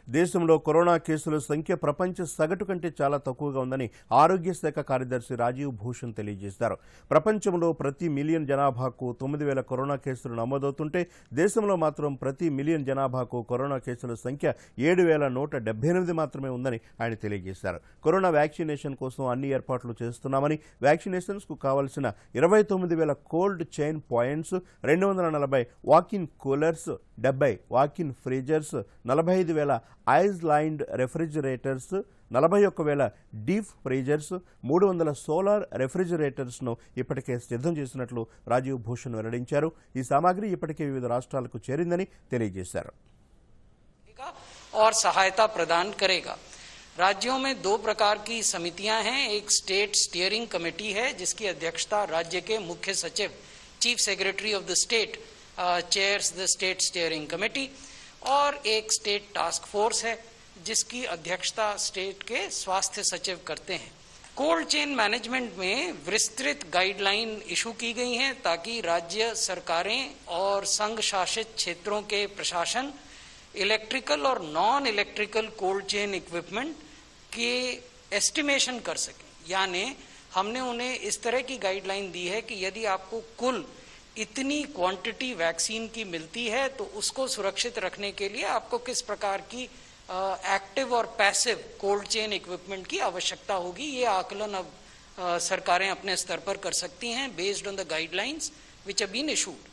దేశంలో కరోనా కేసుల సంఖ్య ప్రపంచ సగటు కంటే చాలా తక్కువగా ఉందని ఆరోగ్య శాఖ కార్యదర్శి రాజీవ్ భూషణ్ తెలియజేశారు. ప్రపంచంలో ప్రతి మిలియన్ జనాభాకు 9,000 కరోనా కేసులు నమోదవుతుంటే దేశంలో మాత్రం ప్రతి మిలియన్ జనాభాకు కరోనా కేసుల సంఖ్య 7,178 మాత్రమే ఉందని ఆయన తెలియజేశారు. కరోనా వ్యాక్సినేషన్ కోసం అన్ని ఏర్పాట్లు చేస్తున్నామని, వ్యాక్సినేషన్స్ కు కావాల్సిన 29,000 cold chain points, 240 walk in coolers, 70 walk in freezers, 45,000 ice lined refrigerators, 41,000 deep freezers, 300 solar రెఫ్రిజిరేటర్స్ను ఇప్పటికే సిద్ధం చేసినట్లు రాజీవ్ భూషణ్ వెల్లడించారు. ఈ సామాగ్రి ఇప్పటికే వివిధ రాష్ట్రాలకు చేరిందని తెలియజేశారు. और सहायता प्रदान करेगा। राज्यों में दो प्रकार की समितियां हैं। एक स्टेट स्टीयरिंग कमेटी है जिसकी अध्यक्षता राज्य के मुख्य सचिव, chief secretary of the state chairs the state steering committee, और एक स्टेट टास्क फोर्स है जिसकी अध्यक्षता स्टेट के स्वास्थ्य सचिव करते हैं। कोल्ड चेन मैनेजमेंट में विस्तृत गाइडलाइन इशू की गई हैं ताकि राज्य सरकारें और संघ शासित क्षेत्रों के प्रशासन इलेक्ट्रिकल और non electrical cold chain equipment के एस्टिमेशन कर सकें। यानी हमने उन्हें इस तरह की गाइडलाइन दी है कि यदि आपको कुल इतनी क्वांटिटी वैक्सीन की मिलती है तो उसको सुरक्षित रखने के लिए आपको किस प्रकार की एक्टिव और पैसिव कोल्ड चेन इक्विपमेंट की आवश्यकता होगी। ये आकलन अब सरकारें अपने स्तर पर कर सकती हैं based on the guidelines which have been issued.